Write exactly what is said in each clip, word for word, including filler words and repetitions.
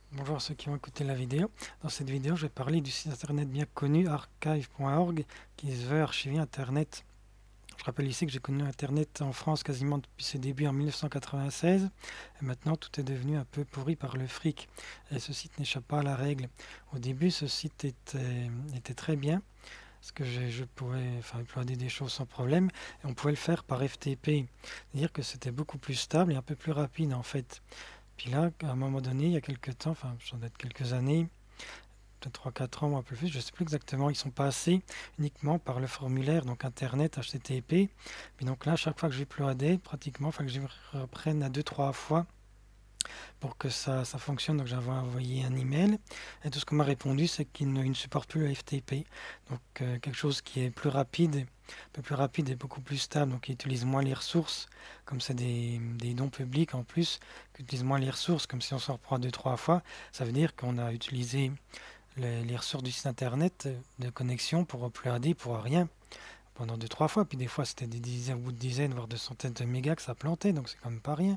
Bonjour à ceux qui ont écouté la vidéo. Dans cette vidéo, je vais parler du site internet bien connu archive point org qui se veut archiver internet. Je rappelle ici que j'ai connu internet en France quasiment depuis ses débuts en mille neuf cent quatre-vingt-seize et maintenant tout est devenu un peu pourri par le fric et ce site n'échappe pas à la règle. Au début, ce site était, était très bien parce que je, je pouvais enfin, uploader des choses sans problème et on pouvait le faire par F T P, c'est-à-dire que c'était beaucoup plus stable et un peu plus rapide en fait. Puis là, à un moment donné, il y a quelques temps, enfin, ça doit être quelques années, peut-être trois quatre ans ou un peu plus, je ne sais plus exactement, ils sont passés uniquement par le formulaire, donc Internet, H T T P. Puis donc là, chaque fois que je uploadais, pratiquement, il faut que je reprenne à deux trois fois pour que ça, ça fonctionne. Donc j'avais envoyé un email et tout ce qu'on m'a répondu, c'est qu'il ne, il ne supporte plus le F T P. Donc euh, quelque chose qui est plus rapide, un peu plus rapide et beaucoup plus stable, donc qui utilise moins les ressources, comme c'est des, des dons publics en plus, qui utilise moins les ressources, comme si on s'en reprend deux, trois fois, ça veut dire qu'on a utilisé les, les ressources du site internet de connexion pour uploader pour rien pendant deux, trois fois, puis des fois c'était des dizaines, ou de dizaines, voire de centaines de mégas que ça plantait, donc c'est quand même pas rien.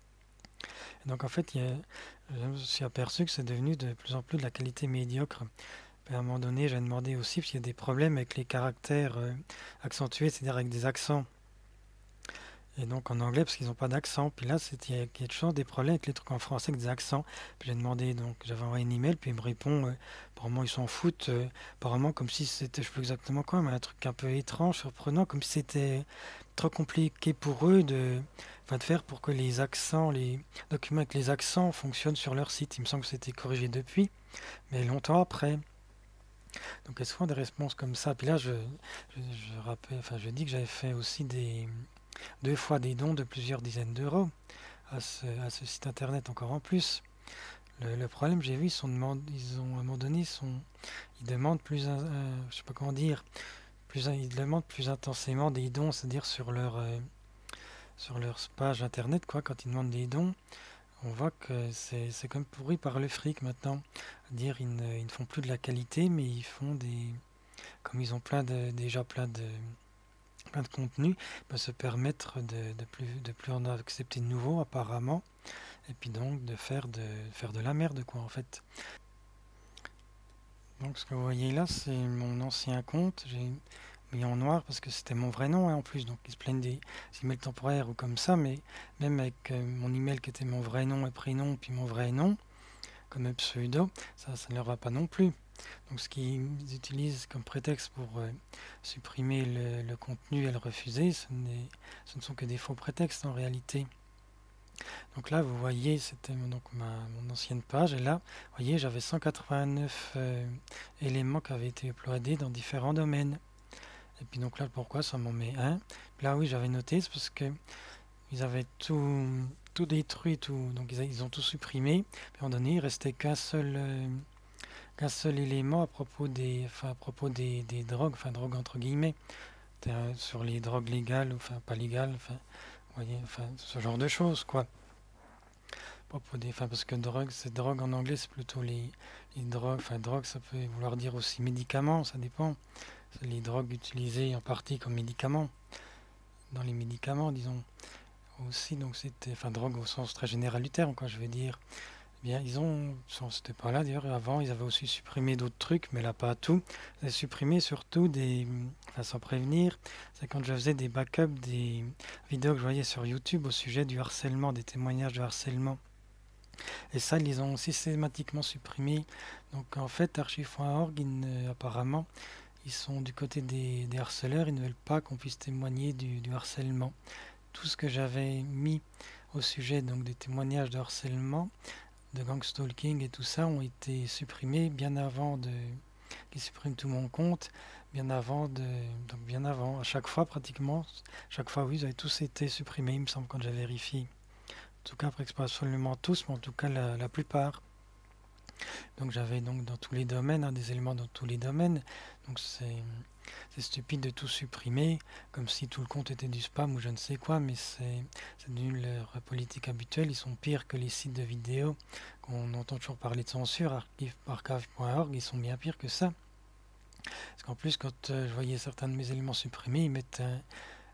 Et donc en fait, il y a, je me suis aperçu que c'est devenu de plus en plus de la qualité médiocre. Et à un moment donné, j'ai demandé aussi, parce qu'il y a des problèmes avec les caractères euh, accentués, c'est-à-dire avec des accents. Et donc en anglais, parce qu'ils n'ont pas d'accent. Puis là, c'est- il y a quelque chose, des problèmes avec les trucs en français avec des accents. Puis j'ai demandé, donc j'avais envoyé un email, puis il me répond, euh, apparemment ils s'en foutent, euh, apparemment comme si c'était, je sais plus exactement quoi, mais un truc un peu étrange, surprenant, comme si c'était trop compliqué pour eux de, enfin, de faire pour que les accents, les documents avec les accents fonctionnent sur leur site. Il me semble que c'était corrigé depuis, mais longtemps après. Donc elles se font des réponses comme ça. Puis là, je, je, je rappelle, enfin, je dis que j'avais fait aussi des deux fois des dons de plusieurs dizaines d'euros à ce, à ce site internet encore en plus. Le, le problème, j'ai vu, ils, sont demande, ils ont à un moment donné, ils, sont, ils demandent plus, euh, je sais pas comment dire, plus, ils demandent plus intensément des dons, c'est-à-dire sur leur, euh, sur leur page internet, quoi, quand ils demandent des dons, on voit que c'est, c'est comme pourri par le fric maintenant. Dire ils ne, ils ne font plus de la qualité, mais ils font des, comme ils ont plein de, déjà plein de, plein de contenu, ils peuvent se permettre de, de plus, de plus en accepter de nouveaux apparemment, et puis donc de faire de, faire de la merde quoi en fait. Donc ce que vous voyez là, c'est mon ancien compte, j'ai mis en noir parce que c'était mon vrai nom hein, en plus, donc ils se plaignent des emails temporaires ou comme ça, mais même avec euh, mon email qui était mon vrai nom et prénom, puis mon vrai nom, comme un pseudo, ça, ça ne leur va pas non plus. Donc ce qu'ils utilisent comme prétexte pour euh, supprimer le, le contenu et le refuser, ce, n'est- ce ne sont que des faux prétextes en réalité. Donc là, vous voyez, c'était mon- donc ma, mon ancienne page, et là, vous voyez, j'avais cent quatre-vingt-neuf euh, éléments qui avaient été uploadés dans différents domaines. Et puis donc là, pourquoi ça m'en met un? Là, oui, j'avais noté, c'est parce que ils avaient tout, tout détruit, tout, donc ils, a- ils ont tout supprimé. Puis à un moment donné, il restait qu'un seul, euh, qu'un seul élément à propos des, enfin, à propos des, des drogues, enfin drogues entre guillemets, euh, sur les drogues légales, enfin pas légales, enfin, vous voyez, enfin ce genre de choses quoi. À propos des, enfin parce que drogue, c'est drogue en anglais, c'est plutôt les, les drogues, enfin drogue, ça peut vouloir dire aussi médicaments, ça dépend. C'est les drogues utilisées en partie comme médicaments, dans les médicaments, disons aussi. Donc c'était, enfin drogue au sens très général du terme, quoi, je veux dire. Bien, ils ont, c'était pas là d'ailleurs, avant ils avaient aussi supprimé d'autres trucs, mais là pas tout. Ils avaient supprimé surtout des, enfin sans prévenir, c'est quand je faisais des backups des vidéos que je voyais sur YouTube au sujet du harcèlement, des témoignages de harcèlement. Et ça, ils les ont systématiquement supprimé. Donc en fait, archive point org, apparemment, ils sont du côté des, des harceleurs, ils ne veulent pas qu'on puisse témoigner du, du harcèlement. Tout ce que j'avais mis au sujet donc des témoignages de harcèlement, de gangstalking et tout ça ont été supprimés bien avant de qu'ils suppriment tout mon compte, bien avant de donc bien avant, à chaque fois pratiquement, chaque fois oui, ils avaient tous été supprimés, il me semble quand j'ai vérifié. En tout cas, après pas absolument tous, mais en tout cas la, la plupart. Donc j'avais donc dans tous les domaines, hein, des éléments dans tous les domaines. Donc c'est c'est stupide de tout supprimer, comme si tout le compte était du spam ou je ne sais quoi, mais c'est devenu leur politique habituelle. Ils sont pires que les sites de vidéos qu'on entend toujours parler de censure, archive point org, ils sont bien pires que ça. Parce qu'en plus, quand euh, je voyais certains de mes éléments supprimés, ils mettent un,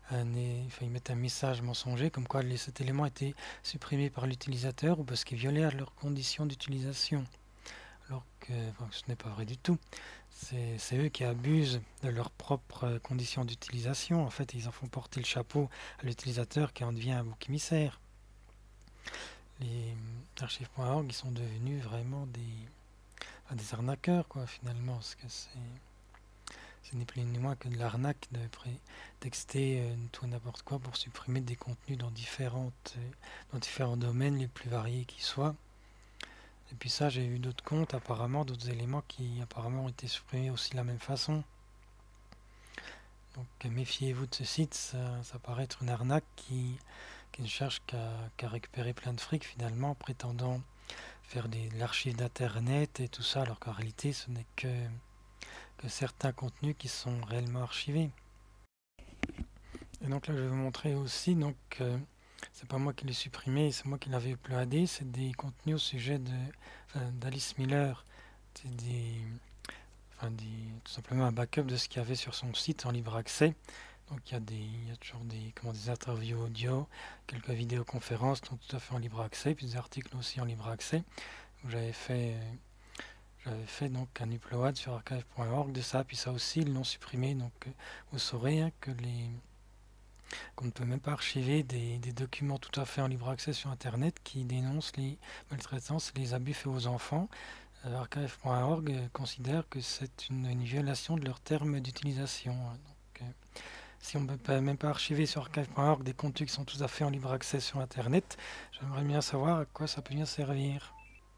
un, é- enfin, ils mettent un message mensonger comme quoi les- cet élément a été supprimé par l'utilisateur ou parce qu'il violait à leurs conditions d'utilisation. Alors que enfin, ce n'est pas vrai du tout. C'est c'est eux qui abusent de leurs propres euh, conditions d'utilisation. En fait, ils en font porter le chapeau à l'utilisateur qui en devient un bouc émissaire. Les archives point org, ils sont devenus vraiment des, enfin, des arnaqueurs, quoi, finalement, parce que c'est ce n'est plus ni moins que de l'arnaque de prétexter euh, tout et n'importe quoi pour supprimer des contenus dans différentes, euh, dans différents domaines les plus variés qui soient. Et puis ça, j'ai eu d'autres comptes, apparemment, d'autres éléments qui apparemment ont été supprimés aussi de la même façon. Donc euh, méfiez-vous de ce site, ça, ça paraît être une arnaque qui, qui ne cherche qu'à qu'à récupérer plein de fric finalement, prétendant faire des, de l'archive d'internet et tout ça, alors qu'en réalité ce n'est que, que certains contenus qui sont réellement archivés. Et donc là je vais vous montrer aussi, donc euh, c'est pas moi qui l'ai supprimé, c'est moi qui l'avais uploadé, c'est des contenus au sujet de enfin, d'Alice Miller. C'est des, enfin, des, tout simplement un backup de ce qu'il y avait sur son site en libre accès. Donc il y a des, il y a toujours des, comment, des interviews audio, quelques vidéoconférences sont tout à fait en libre accès, puis des articles aussi en libre accès. J'avais fait, euh, j'avais fait donc un upload sur archive point org de ça, puis ça aussi ils l'ont supprimé. Donc euh, vous saurez hein, que les qu'on ne peut même pas archiver des, des documents tout à fait en libre accès sur Internet qui dénoncent les maltraitances et les abus faits aux enfants. Euh, archive point org euh, considère que c'est une, une violation de leurs termes d'utilisation. Hein. Donc, euh, si on ne peut même pas archiver sur archive point org des contenus qui sont tout à fait en libre accès sur Internet, j'aimerais bien savoir à quoi ça peut bien servir.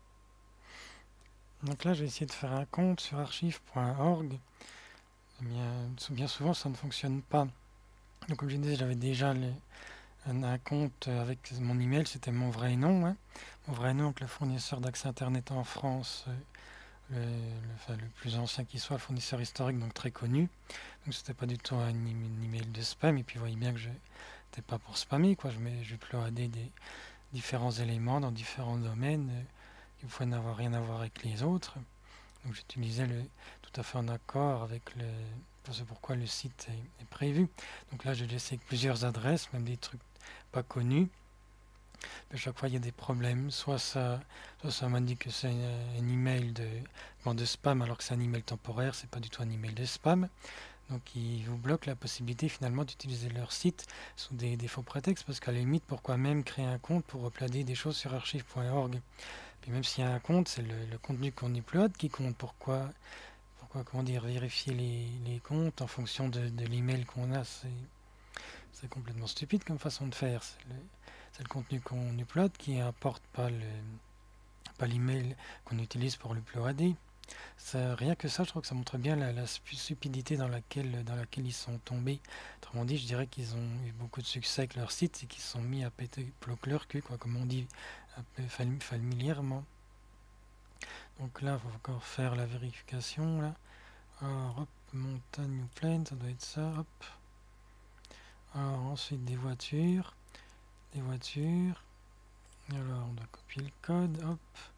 Donc là, j'ai essayé de faire un compte sur archive point org. Bien, bien souvent, ça ne fonctionne pas. Donc, comme je disais, j'avais déjà les, un, un compte avec mon email, c'était mon vrai nom. Hein. Mon vrai nom, donc le fournisseur d'accès Internet en France, euh, le, le, enfin, le plus ancien qui soit, le fournisseur historique, donc très connu. Donc, c'était pas du tout un, un email de spam. Et puis, vous voyez bien que je n'étais pas pour spammer. Quoi. Je, mets, je uploadais des différents éléments dans différents domaines euh, qui ne pouvaient n'avoir rien à voir avec les autres. Donc, j'utilisais le tout à fait en accord avec le. C'est pourquoi le site est, est prévu. Donc là, j'ai laissé plusieurs adresses, même des trucs pas connus. À chaque fois, il y a des problèmes. Soit ça, soit ça m'indique que c'est un, un email de, bon, de spam, alors que c'est un email temporaire, c'est pas du tout un email de spam. Donc, ils vous bloquent la possibilité finalement d'utiliser leur site sous des, des faux prétextes, parce qu'à la limite, pourquoi même créer un compte pour uploader des choses sur archive point org. Puis même s'il y a un compte, c'est le, le contenu qu'on upload qui compte. Pourquoi Pourquoi, comment dire, vérifier les, les comptes en fonction de, de l'email qu'on a, c'est, c'est complètement stupide comme façon de faire. C'est le, c'est le contenu qu'on upload qui importe pas le, pas l'email qu'on utilise pour l'uploader. Ça, rien que ça, je trouve que ça montre bien la, la stupidité dans laquelle, dans laquelle ils sont tombés. Autrement dit, je dirais qu'ils ont eu beaucoup de succès avec leur site et qu'ils se sont mis à péter bloquer leur cul, quoi, comme on dit un peu familièrement. Donc là, il faut encore faire la vérification. Là. Alors, hop, montagne ou plaine, ça doit être ça. Hop. Alors, ensuite, des voitures. Des voitures. Alors, on doit copier le code. Hop.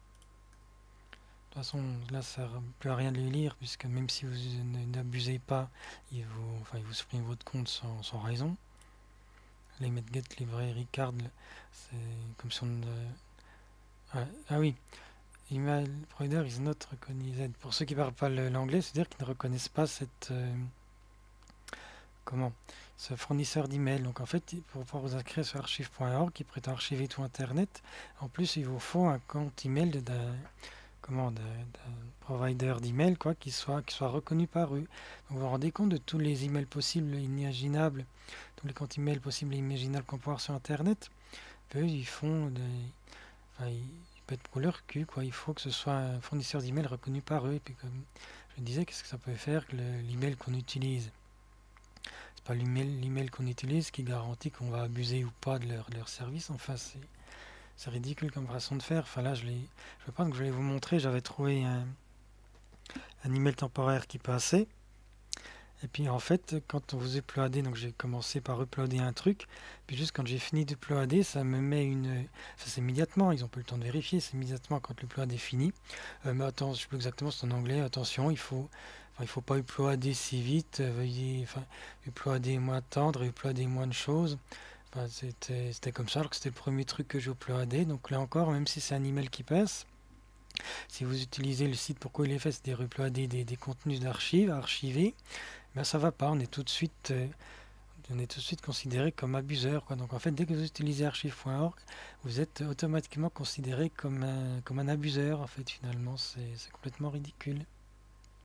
De toute façon, là, ça ne sert plus à rien de les lire, puisque même si vous n'abusez pas, il vous, enfin, il vous supprime votre compte sans, sans raison. Les mettre get livré Ricard, c'est comme si on. Ah, ah oui. Email provider is not recognized. Pour ceux qui ne parlent pas l'anglais, c'est-à-dire qu'ils ne reconnaissent pas cette. Euh, comment ce fournisseur d'email. Donc en fait, pour pouvoir vous inscrire sur archive point org, qui prétend archiver tout Internet, en plus, il vous faut un compte email d'un. Comment, d'un provider d'email quoi, qui soit, qui soit reconnu par eux. Donc vous vous rendez compte de tous les emails possibles et imaginables, tous les comptes email possibles et imaginables qu'on peut avoir sur Internet. Eux, ils font des. Enfin, ils pètent pour leur cul, quoi. Il faut que ce soit un fournisseur d'email reconnu par eux. Et puis, comme je disais, qu'est-ce que ça peut faire que l'email qu'on utilise? C'est pas l'email qu'on utilise qui garantit qu'on va abuser ou pas de leur, leur service. Enfin, c'est. C'est ridicule comme façon de faire. Enfin là, je, l'ai, je pense que je vais vous montrer. J'avais trouvé un, un email temporaire qui passait. Et puis en fait, quand vous uploadez, donc j'ai commencé par uploader un truc. Puis juste quand j'ai fini d'uploader, ça me met une... Ça c'est immédiatement, ils n'ont pas eu le temps de vérifier. C'est immédiatement quand l'upload est fini. Euh, mais attends, je ne sais plus exactement, c'est en anglais. Attention, il faut Enfin, il faut pas uploader si vite, euh, veuillez, enfin, uploader moins tendre, uploader moins de choses. Enfin, c'était, c'était comme ça, alors que c'était le premier truc que j'uploadais. Donc là encore, même si c'est un email qui passe, si vous utilisez le site Pourquoi il est fait, c'est-à-dire uploader des, des contenus d'archives, à archiver, ben ça va pas, on est tout de suite, euh, on est tout de suite considéré comme abuseur, quoi. Donc en fait, dès que vous utilisez archive point org, vous êtes automatiquement considéré comme un, comme un abuseur, en fait, finalement, c'est c'est complètement ridicule.